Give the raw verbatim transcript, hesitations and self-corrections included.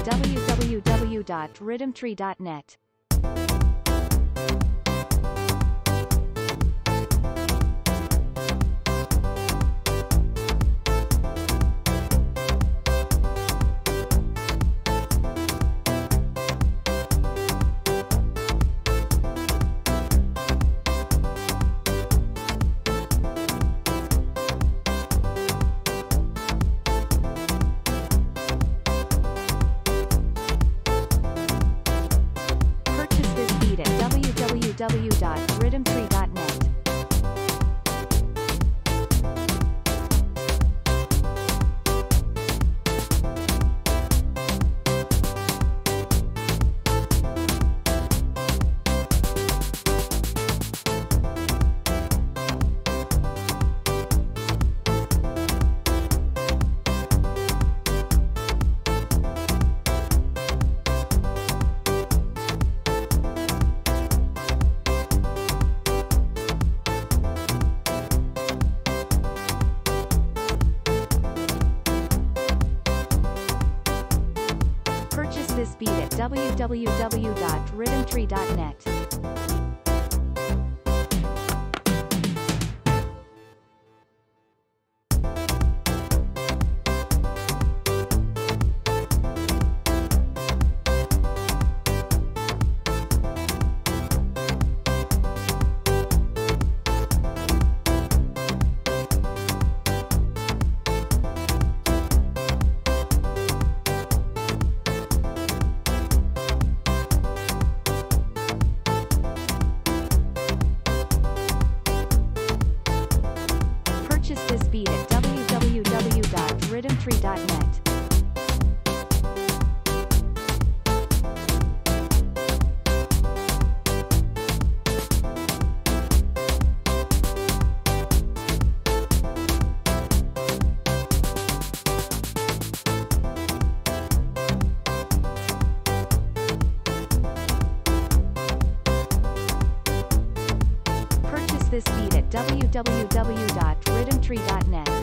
w w w dot riddim tree dot net. w w w dot riddim tree dot net. Purchase this beat at w w w dot riddim tree dot net. Purchase this beat at w w w dot riddim tree dot net. Purchase this beat at w w w dot riddim tree dot net.